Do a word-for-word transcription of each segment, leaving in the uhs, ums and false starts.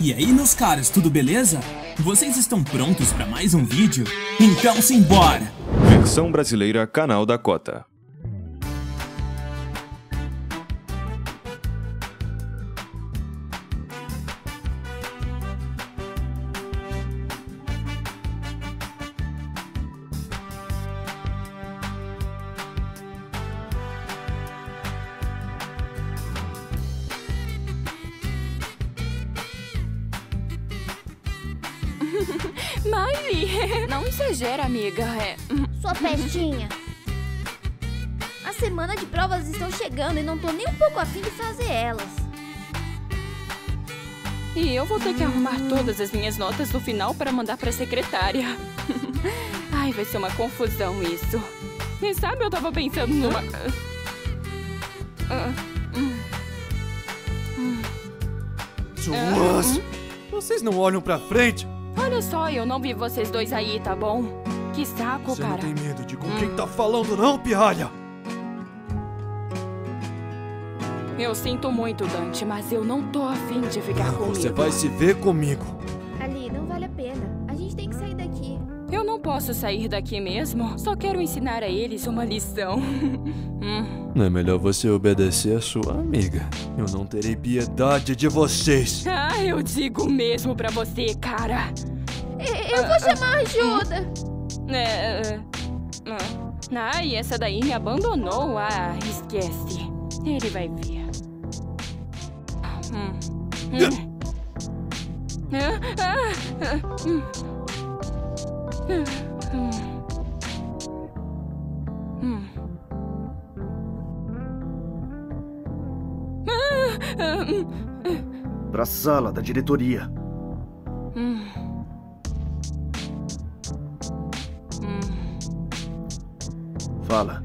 E aí, meus caras, tudo beleza? Vocês estão prontos para mais um vídeo? Então simbora! Versão brasileira, canal da Cota. Miley, não exagera, amiga. É... Sua pestinha. A semana de provas estão chegando e não tô nem um pouco afim de fazer elas. E eu vou ter que arrumar todas as minhas notas no final para mandar pra secretária. Ai, vai ser uma confusão isso. E sabe, eu tava pensando numa... Uh, hum. Hum. Duas! Vocês não olham pra frente? Olha só, eu não vi vocês dois aí, tá bom? Que saco, Você cara. não tem medo de com hum. quem tá falando, não, pirralha? Eu sinto muito, Dante, mas eu não tô afim de ficar comigo. Você vai se ver comigo. Ali, não vale a pena. A gente tem que sair daqui. Eu não posso sair daqui mesmo. Só quero ensinar a eles uma lição. hum. Não é melhor você obedecer a sua amiga. Eu não terei piedade de vocês. Ah, eu digo mesmo pra você, cara. Eu vou chamar ajuda. É... Ah, e essa daí me abandonou. Ah, esquece. Ele vai ver. Hum. Hum. Ah, ah, ah, hum. Hum. Pra sala da diretoria. Hum. Hum. Fala.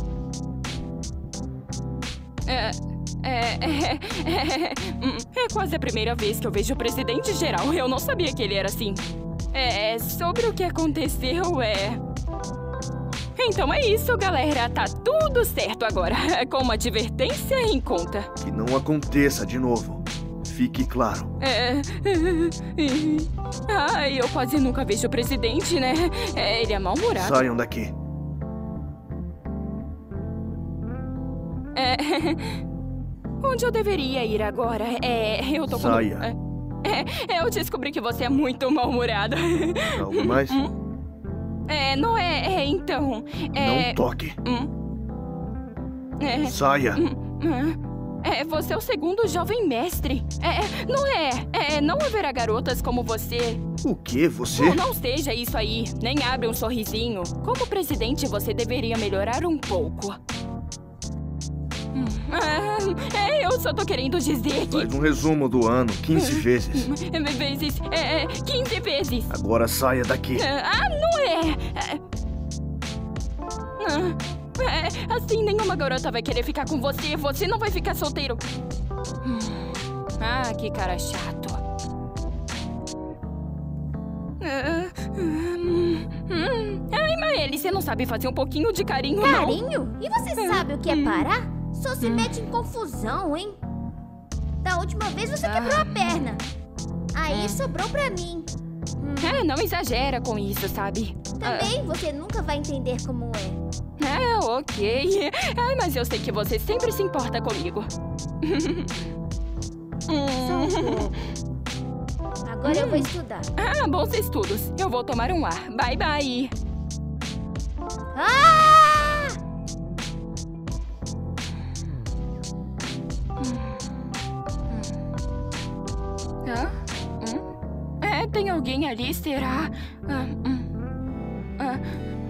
É, é, é, é, é quase a primeira vez que eu vejo o presidente geral. Eu não sabia que ele era assim. É, sobre o que aconteceu, é... Então é isso, galera. Tá tudo certo agora. Com uma advertência em conta. Que não aconteça de novo. Fique claro. É... Ai, eu quase nunca vejo o presidente, né? É, ele é mal-humorado. Saiam daqui. É... Onde eu deveria ir agora? É... Eu tô com... Saia. É, eu descobri que você é muito mal-humorada. Algo mais? Hum? É, não é... É, então... É... Não toque. Hum? É... Saia. Hum? É, você é o segundo jovem mestre. É, não é... É, não haverá garotas como você. O quê? Você? Não, não seja isso aí. Nem abre um sorrisinho. Como presidente, você deveria melhorar um pouco. Ah, é, eu só tô querendo dizer que... Faz um resumo do ano, quinze vezes. Vezes... É, quinze vezes. Agora saia daqui. Ah, não é... Ah, é... Assim, nenhuma garota vai querer ficar com você. Você não vai ficar solteiro. Ah, que cara chato. Ai, Maeli, você não sabe fazer um pouquinho de carinho, não? Carinho? E você sabe o que é parar? Só se mete em confusão, hein? Da última vez você quebrou a perna. Aí sobrou pra mim. É, não exagera com isso, sabe? Também você nunca vai entender como é. É, ok. Ai, mas eu sei que você sempre se importa comigo. Só um pouco. Agora eu vou estudar. Ah, bons estudos. Eu vou tomar um ar. Bye, bye. Ah! Hã? Hum? É, tem alguém ali, será? Ah, hum. ah,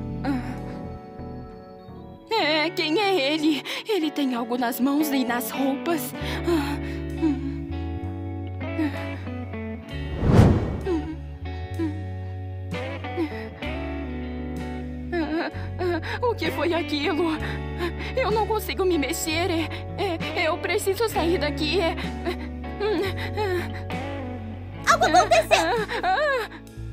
ah. É, quem é ele? Ele tem algo nas mãos e nas roupas. Ah, hum. ah, ah, o que foi aquilo? Eu não consigo me mexer. É, é, eu preciso sair daqui. É, Algo aconteceu! Ah, ah,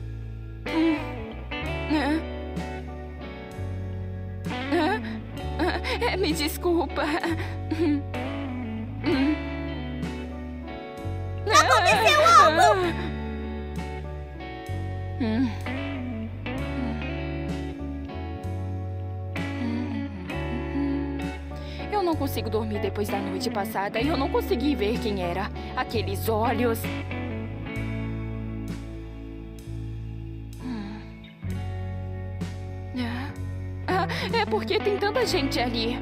ah, ah, ah, me desculpa. Aconteceu algo! Hum. Eu não consigo dormir depois da noite passada e eu não consegui ver quem era. Aqueles olhos. Hum. Ah, é porque tem tanta gente ali.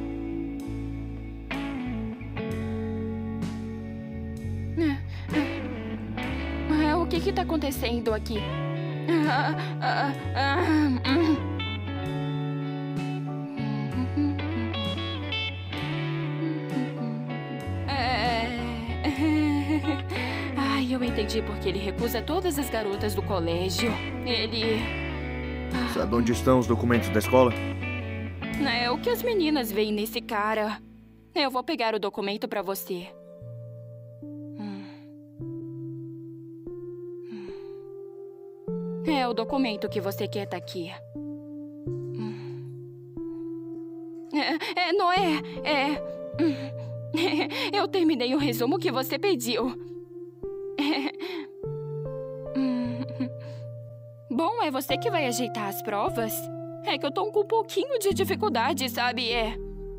Ah, o que que tá acontecendo aqui? Ah, ah, ah, hum. Ai, eu entendi porque ele recusa todas as garotas do colégio. Ele... Sabe onde estão os documentos da escola? É o que as meninas veem nesse cara. Eu vou pegar o documento pra você. É o documento que você quer tá aqui. É, é, Noé, é... Eu terminei o resumo que você pediu. Bom, é você que vai ajeitar as provas? É que eu tô com um pouquinho de dificuldade, sabe? É...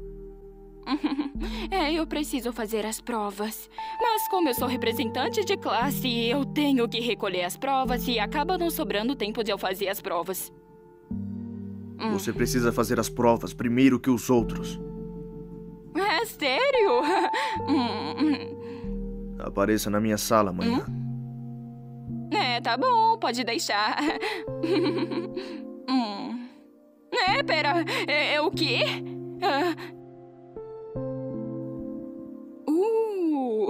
É, eu preciso fazer as provas. Mas como eu sou representante de classe, eu tenho que recolher as provas e acaba não sobrando tempo de eu fazer as provas. Você precisa fazer as provas primeiro que os outros. É sério? Apareça na minha sala amanhã. É, tá bom, pode deixar. hum. É, pera, é, é o quê? Ah. Uh.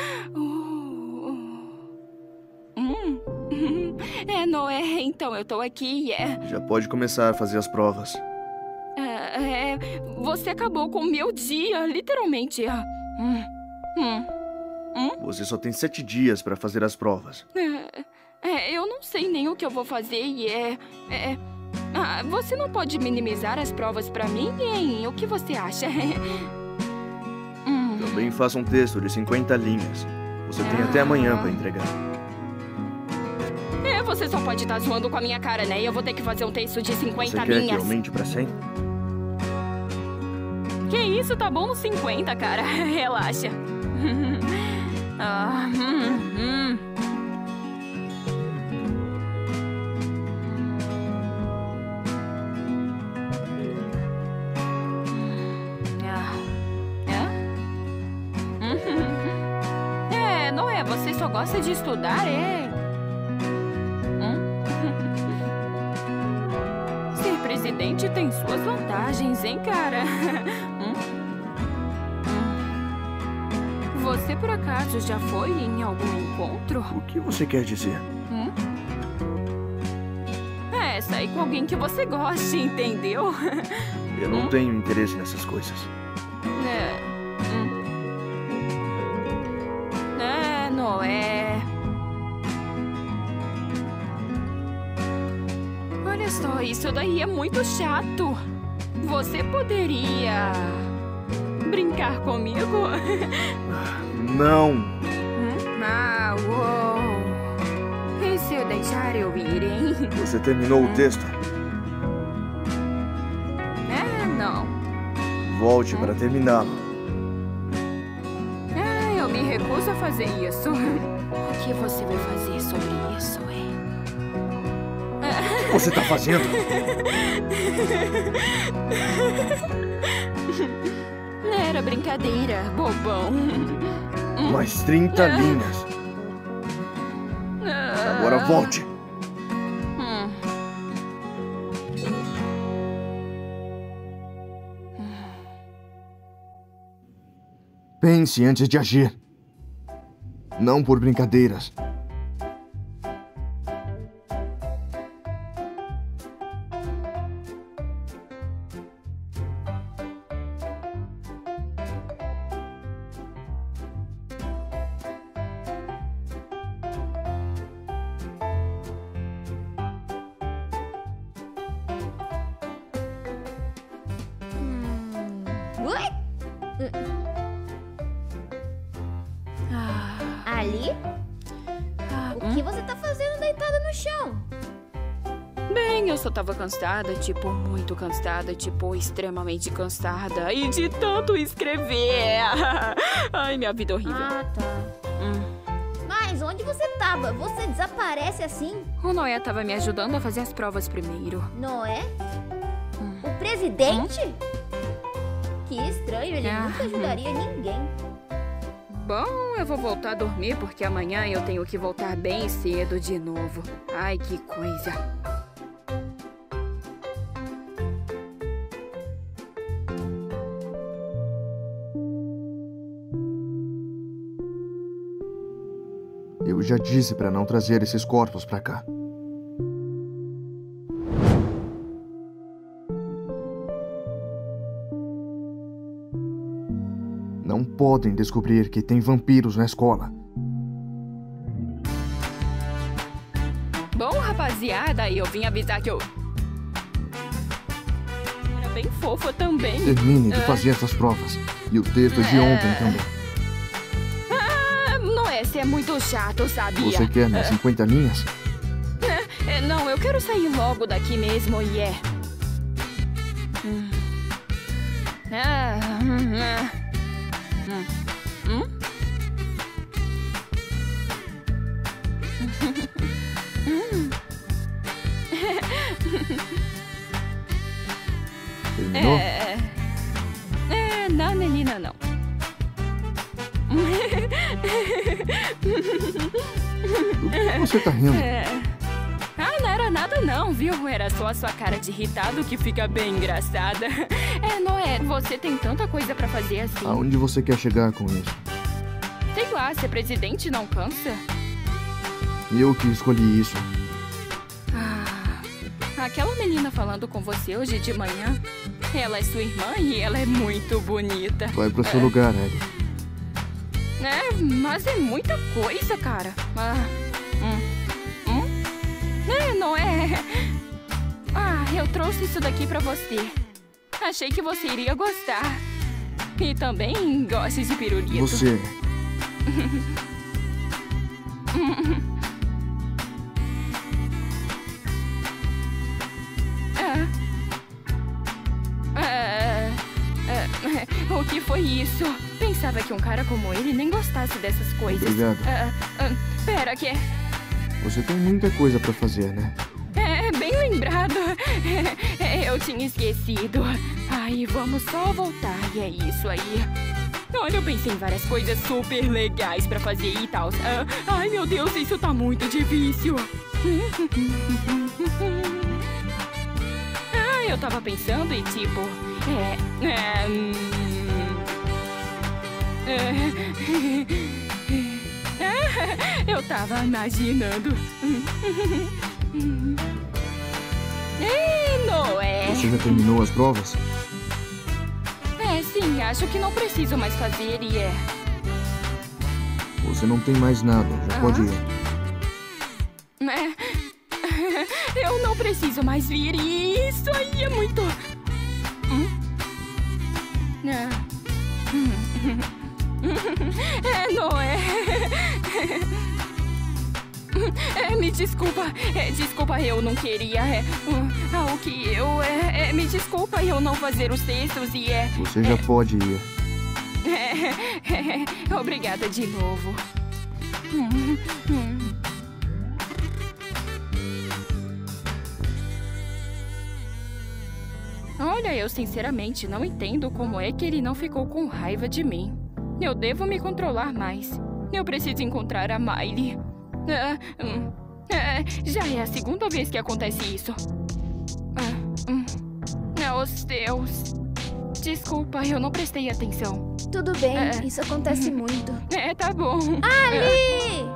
uh. Hum. É, Noé, então eu tô aqui, é... Já pode começar a fazer as provas. É, é, você acabou com o meu dia, literalmente. Hum. Hum. Hum? Você só tem sete dias para fazer as provas. É, é, eu não sei nem o que eu vou fazer e é... é ah, você não pode minimizar as provas pra mim, hein? O que você acha? hum. Também faça um texto de cinquenta linhas. Você tem ah. até amanhã para entregar. É, você só pode estar zoando com a minha cara, né? E eu vou ter que fazer um texto de cinquenta você quer linhas. Que aumente pra cem? Que isso, tá bom nos cinquenta, cara. Relaxa. ah, hum, hum. É, não é? Você só gosta de estudar, é? Hum? Ser presidente tem suas vantagens, hein, cara? Hum? Hum. Você, por acaso, já foi em algum encontro? O que você quer dizer? Hum? É, sair com alguém que você goste, entendeu? Eu não hum? tenho interesse nessas coisas. É... Hum. É, Noé... Olha só, isso daí é muito chato. Você poderia... brincar comigo? Não. Hum? Ah, uou. E se eu deixar eu ir, hein? Você terminou o texto? É, não. Volte para terminá-lo. Ah, eu me recuso a fazer isso. O que você vai fazer sobre isso, hein? O que você está fazendo? Era brincadeira, bobão. Mais trinta linhas. Agora volte. Hum. Pense antes de agir. Não por brincadeiras. Oi? Ah, Ali? O que você tá fazendo deitada no chão? Bem, eu só tava cansada, tipo, muito cansada, tipo, extremamente cansada. E de tanto escrever. Ai, minha vida horrível. Ah, tá. Hum. Mas onde você tava? Você desaparece assim? O Noé tava me ajudando a fazer as provas primeiro. Noé? Hum. O presidente? Que estranho, ele Ah, nunca ajudaria ninguém. Bom, eu vou voltar a dormir porque amanhã eu tenho que voltar bem cedo de novo. Ai, que coisa. Eu já disse pra não trazer esses corpos pra cá. Não podem descobrir que tem vampiros na escola. Bom, rapaziada, eu vim avisar que eu... Era bem fofa também. Termine de Ah. fazer essas provas. E o texto de É. ontem também. Ah, Noé, você é muito chato, sabia? Você quer mais cinquenta linhas? É, não, eu quero sair logo daqui mesmo e é... Hum. Ah, hum, ah. Hum. Hum? Hum. Terminou? É... É, não, menina, não. Do que você tá rindo? É... Ah, não era nada não, viu? Era só a sua cara de irritado que fica bem engraçada. É, Noé, você tem tanta coisa pra fazer assim. Aonde você quer chegar com isso? Sei lá, ser presidente não cansa? Eu que escolhi isso. Ah, aquela menina falando com você hoje de manhã, ela é sua irmã e ela é muito bonita. Vai pro seu lugar, Ellie. É, mas é muita coisa, cara. Ah, hum, hum? É, não é... Ah, eu trouxe isso daqui pra você. Achei que você iria gostar. E também gosta de pirulito. Você. Ah. Ah, ah, o que foi isso? Pensava que um cara como ele nem gostasse dessas coisas. Obrigado. Ah, ah, pera, que... Você tem muita coisa pra fazer, né? É, bem lembrado. Eu tinha esquecido. Ai, vamos só voltar. E é isso aí. Olha, eu pensei em várias coisas super legais pra fazer e tal. Ah, ai, meu Deus, isso tá muito difícil. Ah, eu tava pensando e tipo... É... é, hum, é, eu tava imaginando. Ei, Noé! Você já terminou as provas? É, sim, acho que não preciso mais fazer e é... Você não tem mais nada, já Ah. pode ir. É, eu não preciso mais vir e isso aí é muito... Hum? É. É, Noé. É, me desculpa. É, desculpa, eu não queria. É, ah, o que eu... É, é, me desculpa eu não fazer os textos e é... Você já pode ir. É, é, obrigada de novo. Hum, hum. Olha, eu sinceramente não entendo como é que ele não ficou com raiva de mim. Eu devo me controlar mais. Eu preciso encontrar a Miley. Ah, hum, ah, já é a segunda vez que acontece isso. Ah, hum. Oh, Deus. Desculpa, eu não prestei atenção. Tudo bem, É. isso acontece muito. É, tá bom. Ali!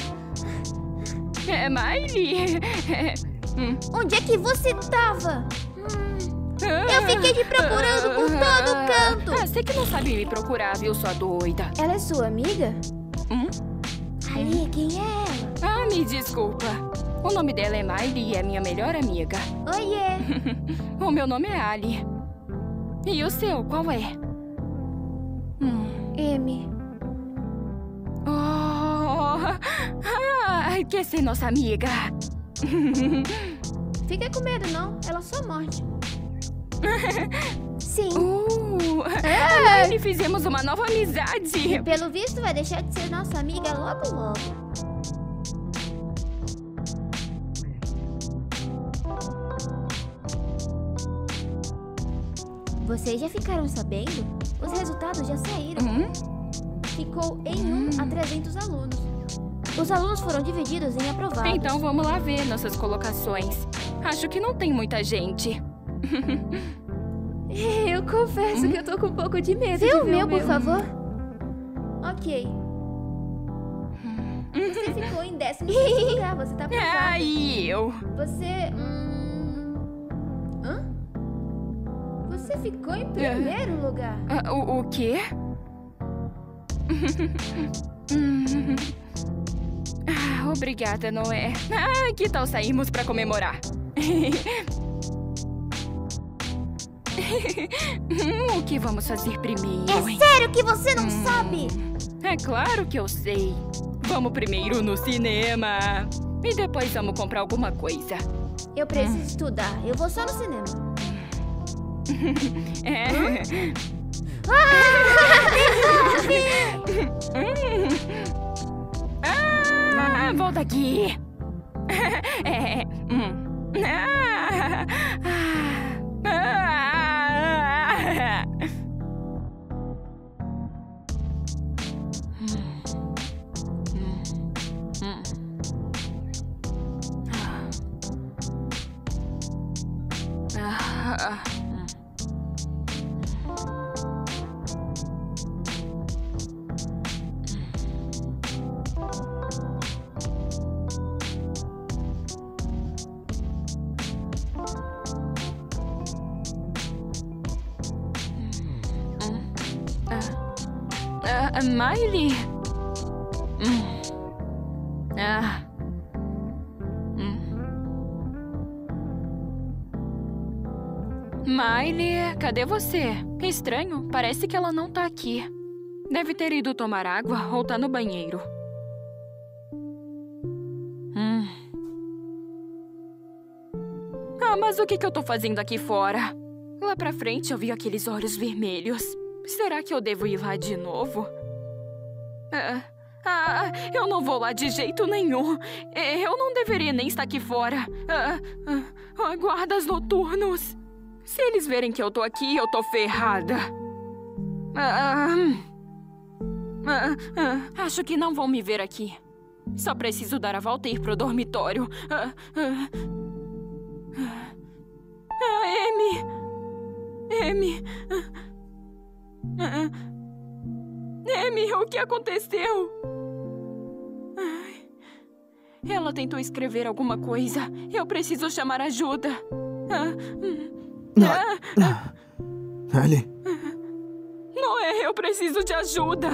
É, Miley. É, hum. Onde é que você tava? Hum, eu fiquei te procurando por todo canto. Ah, você que não sabe me procurar, viu, sua doida? Ela é sua amiga? Hum? Ali, quem é ela? Ah, me desculpa. O nome dela é Miley e é minha melhor amiga. Oiê! O meu nome é Ali. E o seu, qual é? Hum. M. Oh, ah, quer ser nossa amiga? Fica com medo, não. Ela só morde. Sim. Uh, É. Miley, fizemos uma nova amizade. Pelo visto, vai deixar de ser nossa amiga logo, logo. Vocês já ficaram sabendo? Os resultados já saíram. Hum? Ficou em um a trezentos alunos. Os alunos foram divididos em aprovados. Então vamos lá ver nossas colocações. Acho que não tem muita gente. Eu confesso que eu tô com um pouco de medo. Vê o meu, por favor. Ok. Você ficou em décimo segundo lugar. Você tá aprovado. Ah, e eu? Você... Hum... Hã? Você ficou em primeiro lugar. Ah, o, o quê? Hum. Ah, obrigada, Noé. Ah, que tal sairmos pra comemorar? Hum, o que vamos fazer primeiro, hein? É sério que você não Hum. sabe? É claro que eu sei. Vamos primeiro no cinema. E depois vamos comprar alguma coisa. Eu preciso estudar. Eu vou só no cinema. É. Ah, volta aqui. É. Hum. Ah, ah, ah. Ah. Ah, Miley? Hum. Ah. Hum. Miley, cadê você? Estranho, parece que ela não tá aqui. Deve ter ido tomar água ou tá no banheiro. Hum. Ah, mas o que que eu tô fazendo aqui fora? Lá pra frente eu vi aqueles olhos vermelhos. Será que eu devo ir lá de novo? Ah, ah, eu não vou lá de jeito nenhum. Eu não deveria nem estar aqui fora. Ah, ah, guardas noturnos. Se eles verem que eu tô aqui, eu tô ferrada. Ah, ah, ah, acho que não vão me ver aqui. Só preciso dar a volta e ir pro dormitório. Ah, ah, ah, Amy. Amy. Ah, Amy, o que aconteceu? Ai, ela tentou escrever alguma coisa. Eu preciso chamar ajuda. Ah, ah, ah, Ali, Noé, eu preciso de ajuda.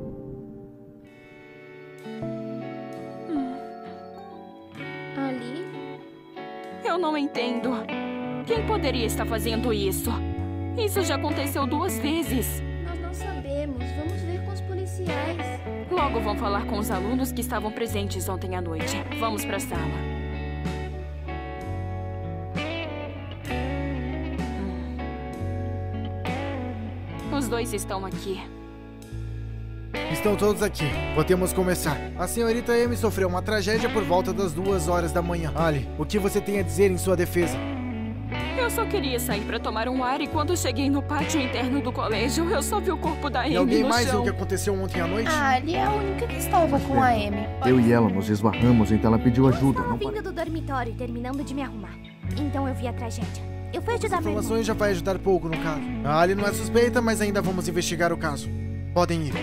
Ali? Eu não entendo. Quem poderia estar fazendo isso? Isso já aconteceu duas vezes. Nós não sabemos. Vamos ver com os policiais. Logo vão falar com os alunos que estavam presentes ontem à noite. Vamos pra sala. Hum. Os dois estão aqui. estão todos aqui. Podemos começar. A senhorita Amy sofreu uma tragédia por volta das duas horas da manhã. Ali, o que você tem a dizer em sua defesa? Eu só queria sair pra tomar um ar e quando cheguei no pátio interno do colégio, eu só vi o corpo da Amy E alguém no mais chão. viu o que aconteceu ontem à noite? A Ali é a única que estava com a Amy. Eu e ela nos esbarramos, então ela pediu ajuda. Eu Não estava vindo do dormitório e terminando de me arrumar. Então eu vi a tragédia. Eu fui ajudar As meu irmão. informações já vai ajudar pouco no caso. A Ali não é suspeita, mas ainda vamos investigar o caso. Podem ir.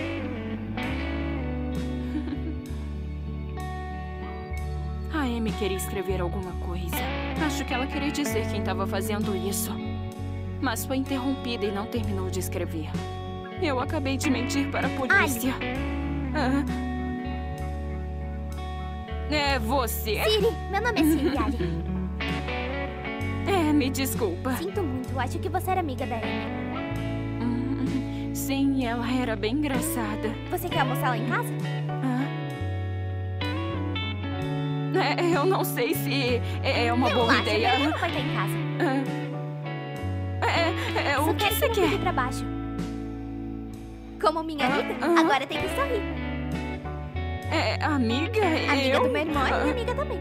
A Amy queria escrever alguma coisa. Acho que ela queria dizer quem estava fazendo isso. Mas foi interrompida e não terminou de escrever. Eu acabei de mentir para a polícia. Ah. É você? Siri, meu nome é Siri, Ali. É, me desculpa. Sinto muito, acho que você era amiga da Amy. Hum, sim, ela era bem engraçada. Você quer almoçar lá em casa? Ah. É, eu não sei se é uma boa Relaxa, ideia. ele não vai estar em casa. É, é, Só o que quero você não quer? fique pra baixo. Como minha amiga, Ah, ah. agora tem que sorrir. É, amiga, Amiga eu... do meu irmão é Ah. minha amiga também.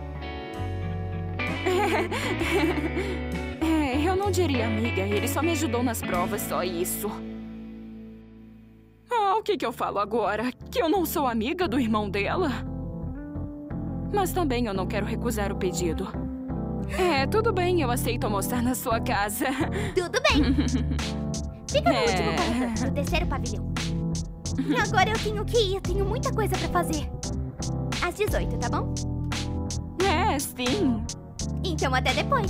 É, eu não diria amiga. Ele só me ajudou nas provas, só isso. Ah, o que que eu falo agora? Que eu não sou amiga do irmão dela? Mas também eu não quero recusar o pedido. É, tudo bem, eu aceito almoçar na sua casa. Tudo bem. Fica no É. último corredor, no terceiro pavilhão. Agora eu tenho que ir, tenho muita coisa pra fazer. Às dezoito, tá bom? É, sim. Então até depois.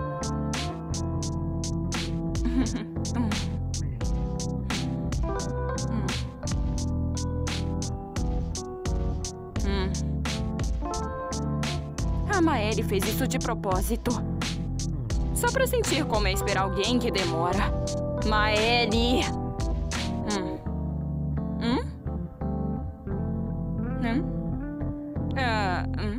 Hum. Hum. A Maëlle fez isso de propósito. Só pra sentir como é esperar alguém que demora. Maëlle! Hum. Hum? Hum? Ah, hum.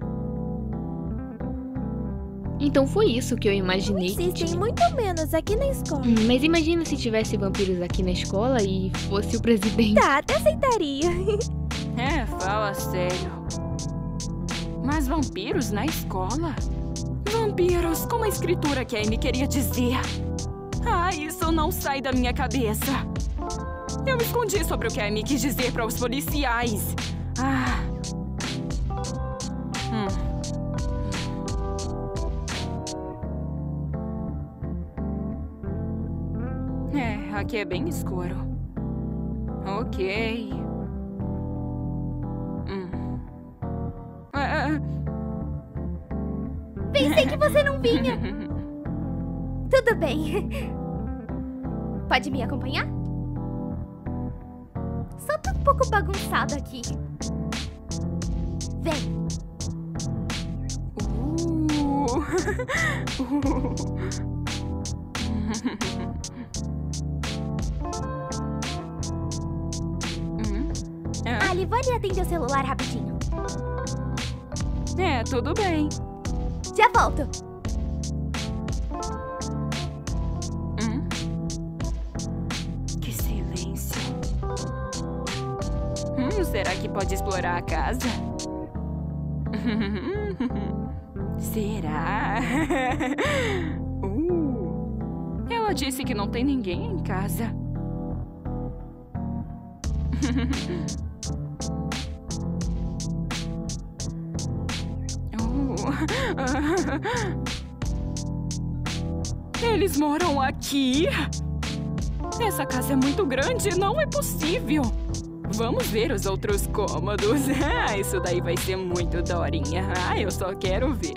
Então foi isso que eu imaginei. Existem muito menos aqui na escola. Hum, mas imagina se tivesse vampiros aqui na escola e fosse o presidente. Tá, até aceitaria. É, fala sério. Mas vampiros na escola? Vampiros, como a escritura que a Amy queria dizer. Ah, isso não sai da minha cabeça. Eu escondi sobre o que a Amy quis dizer para os policiais. Ah. Hum. É, aqui é bem escuro. Ok. Hum. Ah, Pensei que você não vinha. Tudo bem. Pode me acompanhar? Só tá um pouco bagunçado aqui. Vem. Uh. Uh. Hum? Ah, Ali, vou ali atender o celular rapidinho. é, tudo bem. Já volto. Hum? Que silêncio. Hum, será que pode explorar a casa? Será? uh. Ela disse que não tem ninguém em casa. Eles moram aqui? Essa casa é muito grande, não é possível. Vamos ver os outros cômodos. Ah, isso daí vai ser muito daorinha. Ah, eu só quero ver.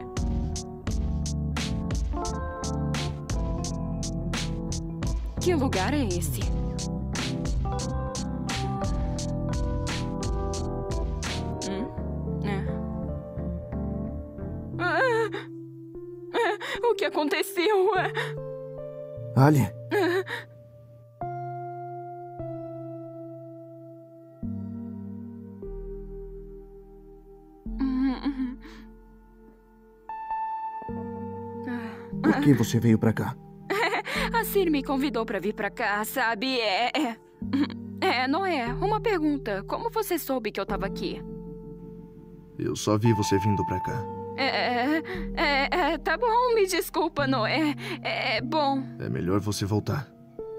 Que lugar é esse? Hum? É. Ah, ah, o que aconteceu? Ali, por que você veio pra cá? A Ciri me convidou pra vir pra cá, sabe? É, é... É, não é. Uma pergunta. Como você soube que eu tava aqui? Eu só vi você vindo pra cá. É, é, é, tá bom, me desculpa, Noé. É, bom. É melhor você voltar.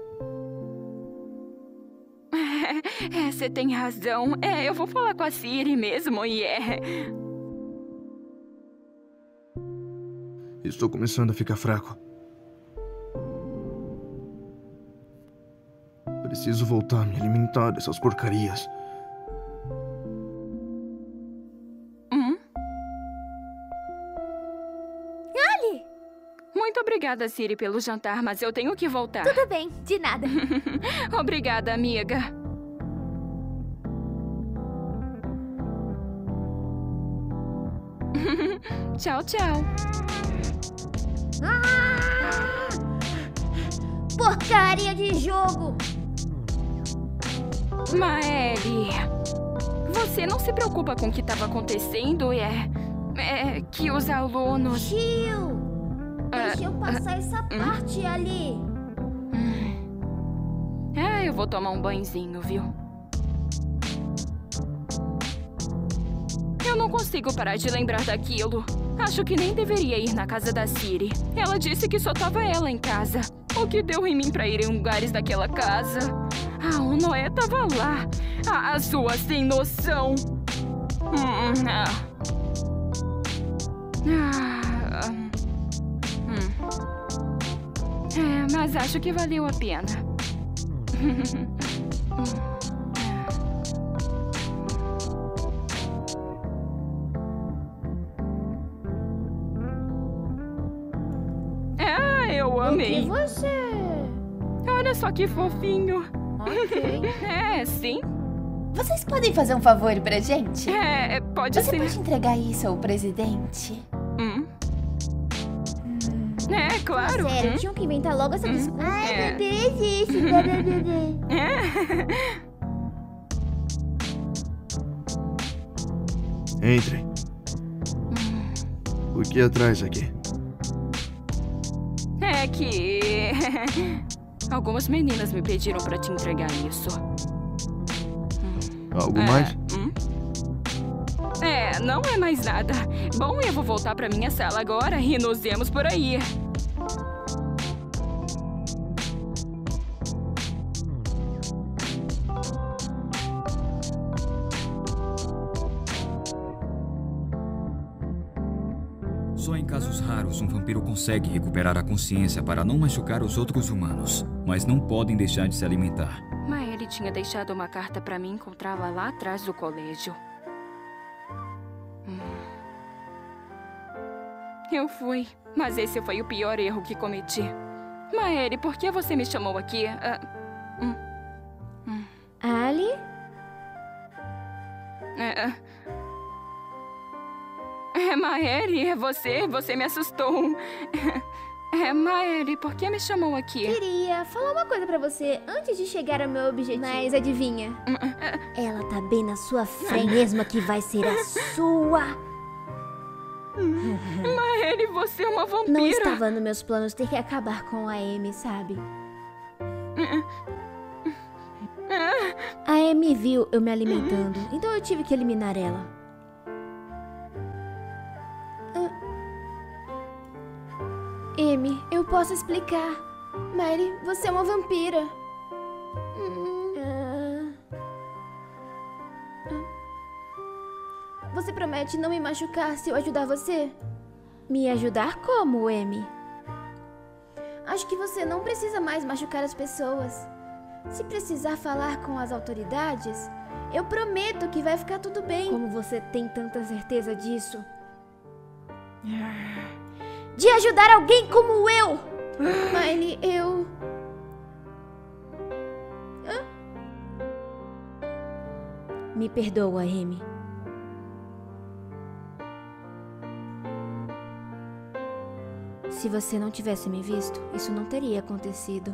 É, você tem razão. É, eu vou falar com a Ciri mesmo e é... Estou começando a ficar fraco. Preciso voltar a me alimentar dessas porcarias. Hum? Ali! Muito obrigada, Ciri, pelo jantar, mas eu tenho que voltar. Tudo bem, de nada. Obrigada, amiga. Tchau, tchau. Ah! Porcaria de jogo! Maëlle, você não se preocupa com o que estava acontecendo, é... é, que os alunos... Tio! Deixa eu passar essa parte ali. É, eu vou tomar um banhozinho, viu? Eu não consigo parar de lembrar daquilo. Acho que nem deveria ir na casa da Siri. Ela disse que só tava ela em casa. O que deu em mim pra ir em lugares daquela casa? Ah, o Noé tava lá. Ah, a sua sem noção. Hum, ah. Ah, hum. É, mas acho que valeu a pena. Ah, eu amei. E você? Olha só que fofinho. Ok. É, sim. Vocês podem fazer um favor pra gente? É, pode Você ser. pode entregar isso ao presidente? Hum. É, claro. Sério, Hum. tinham que inventar logo essa desculpa. Ai, É. bebê, existe. Bebê, bebê. É. Entrem. O que atrás aqui? É que... Algumas meninas me pediram pra te entregar isso. Algo É, mais? hum? É, não é mais nada. Bom, eu vou voltar pra minha sala agora e nos vemos por aí. Só em casos raros um vampiro consegue recuperar a consciência para não machucar os outros humanos, mas não podem deixar de se alimentar. Mas ele tinha deixado uma carta pra mim encontrá-la lá atrás do colégio. Hum. Eu fui, mas esse foi o pior erro que cometi. Maeri, por que você me chamou aqui? Ah, hum. Hum. Ali? É, é. É, Maeri, é você? Você me assustou. É, Maeri, por que me chamou aqui? Queria falar uma coisa pra você antes de chegar ao meu objetivo. Mas adivinha? Ela tá bem na sua frente. É mesmo que vai ser a sua. Maeri, você é uma vampira. Não estava nos meus planos ter que acabar com a Amy, sabe? A Amy viu eu me alimentando, então eu tive que eliminar ela. Amy, eu posso explicar. Mary, você é uma vampira. Hum. Ah. Você promete não me machucar se eu ajudar você? Me ajudar como, Amy? Acho que você não precisa mais machucar as pessoas. Se precisar falar com as autoridades, eu prometo que vai ficar tudo bem. Como você tem tanta certeza disso? De ajudar alguém como eu! Miley, eu... Hã? Me perdoa, Amy. Se você não tivesse me visto, isso não teria acontecido.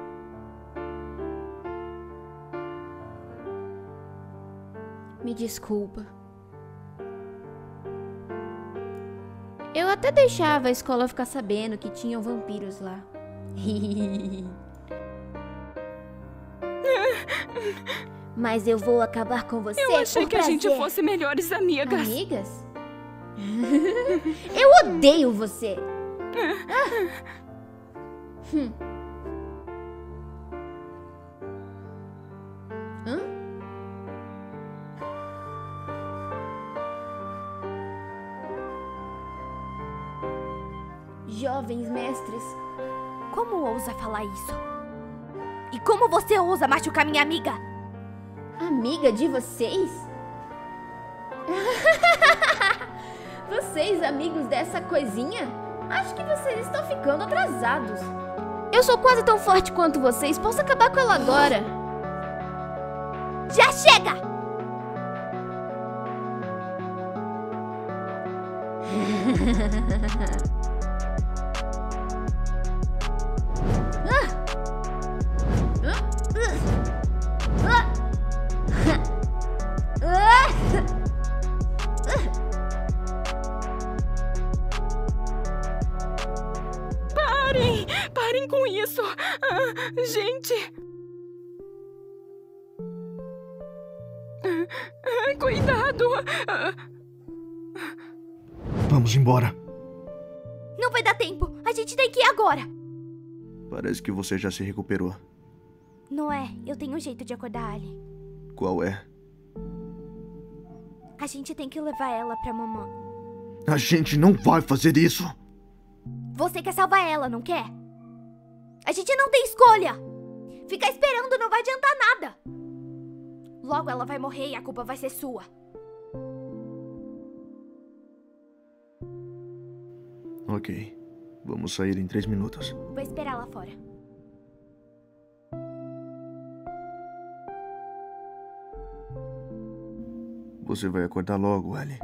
Me desculpa. Eu até deixava a escola ficar sabendo que tinham vampiros lá. Mas eu vou acabar com você Eu achei por que prazer. a gente fosse melhores amigas. Amigas? Eu odeio você. Ah. Hum. Hã? Jovens mestres, Como ousa falar isso? E como você ousa machucar minha amiga? amiga de vocês? Vocês, amigos dessa coisinha? Acho que vocês estão ficando atrasados. Eu sou quase tão forte quanto vocês. Posso acabar com ela agora. Já chega! isso? Ah, gente! Ah, cuidado! Ah. Vamos embora. Não vai dar tempo. A gente tem que ir agora. Parece que você já se recuperou. Não é? Eu tenho um jeito de acordar a Ali. Qual é? A gente tem que levar ela pra mamãe. A gente não vai fazer isso. Você quer salvar ela, não quer? A gente não tem escolha. Ficar esperando não vai adiantar nada. Logo ela vai morrer e a culpa vai ser sua. Ok. Vamos sair em três minutos. Vou esperar lá fora. Você vai acordar logo, Ali.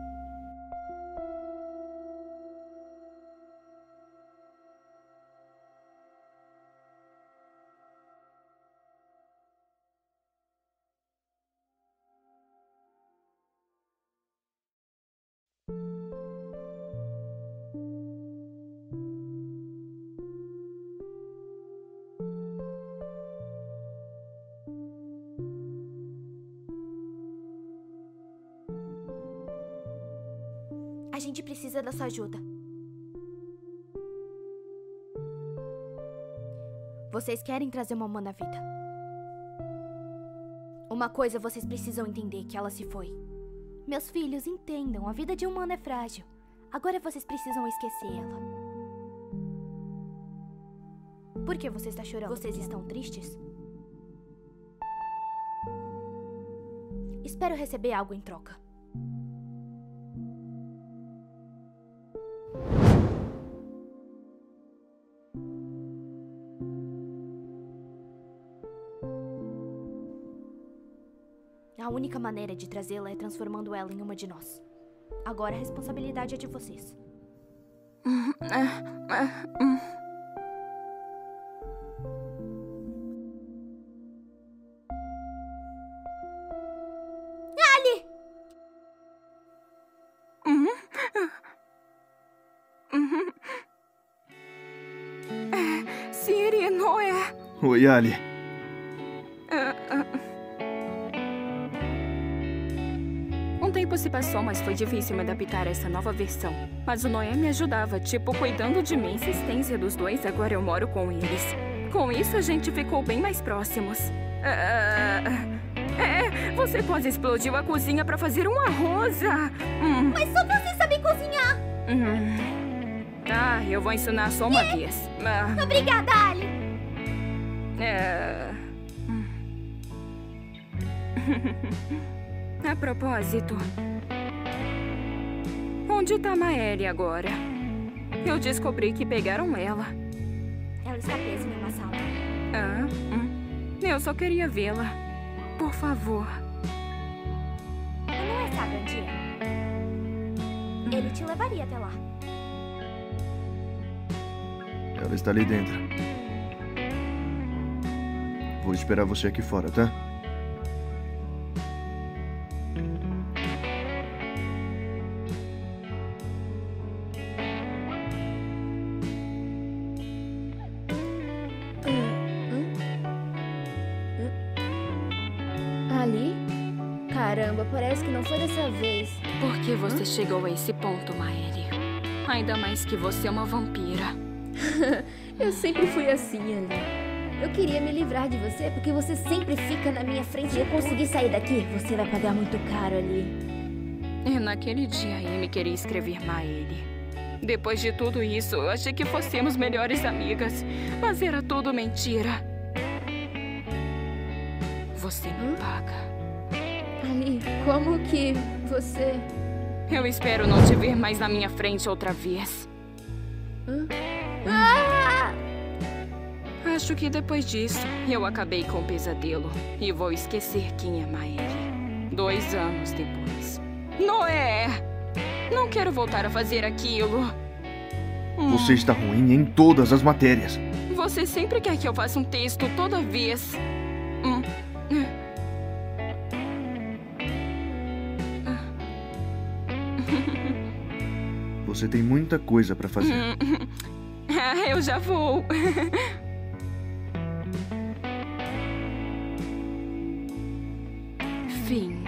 A gente precisa da sua ajuda. Vocês querem trazer mamãe na vida. Uma coisa vocês precisam entender, que ela se foi. Meus filhos, entendam, a vida de humano é frágil. Agora vocês precisam esquecer ela. Por que você está chorando? Vocês estão tristes? Espero receber algo em troca. A única maneira de trazê-la é transformando ela em uma de nós. Agora a responsabilidade é de vocês. Ali! Siri, Noé. Oi, Ali. Um tempo se passou, mas foi difícil me adaptar a essa nova versão. Mas o Noé me ajudava, tipo, cuidando de mim. Insistência dos dois, agora eu moro com eles. Com isso, a gente ficou bem mais próximos. Uh, é, você quase explodiu a cozinha pra fazer um arroz. Hum. Mas só você sabe cozinhar. Hum. Ah, eu vou ensinar só uma é. vez. Ah. Obrigada, Ali. É... A propósito, onde tá Maëlle agora? Eu descobri que pegaram ela. Ela está presa em uma sala. Ah, hum. Eu só queria vê-la. Por favor. Não é, sabe onde é? Ele te levaria até lá. Ela está ali dentro. Vou esperar você aqui fora, tá? Ali? Caramba, parece que não foi dessa vez. Por que você Hã? chegou a esse ponto, Maëlle? Ainda mais que você é uma vampira. Eu sempre fui assim, Ali. Eu queria me livrar de você porque você sempre fica na minha frente e eu consegui sair daqui. Você vai pagar muito caro, Ali. E naquele dia, Amy queria escrever Maëlle. Depois de tudo isso, eu achei que fossemos melhores amigas. Mas era tudo mentira. Você me paga. Ali, como que você... Eu espero não te ver mais na minha frente outra vez. Hã? Ah! Acho que depois disso, eu acabei com o pesadelo. E vou esquecer quem é Maëlle. Dois anos depois. Noé! Não quero voltar a fazer aquilo. Você está ruim em todas as matérias. Você sempre quer que eu faça um texto toda vez. Hum. Você tem muita coisa pra fazer. É, eu já vou. Fim.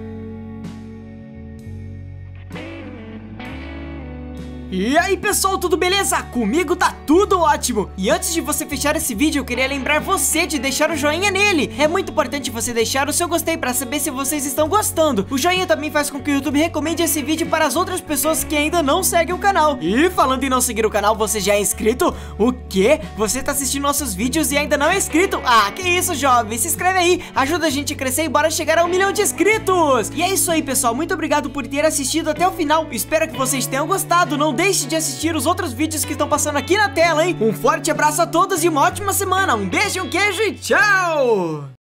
E aí pessoal, tudo beleza? Comigo tá tudo ótimo! E antes de você fechar esse vídeo, eu queria lembrar você de deixar o joinha nele. É muito importante você deixar o seu gostei pra saber se vocês estão gostando. O joinha também faz com que o YouTube recomende esse vídeo para as outras pessoas que ainda não seguem o canal. E falando em não seguir o canal, você já é inscrito? O quê? Você tá assistindo nossos vídeos e ainda não é inscrito? Ah, que isso, jovem! Se inscreve aí, ajuda a gente a crescer e bora chegar a um milhão de inscritos! E é isso aí, pessoal. Muito obrigado por ter assistido até o final. Espero que vocês tenham gostado. Não deixe de assistir os outros vídeos que estão passando aqui na tela, hein? Um forte abraço a todos e uma ótima semana. Um beijo, um queijo e tchau!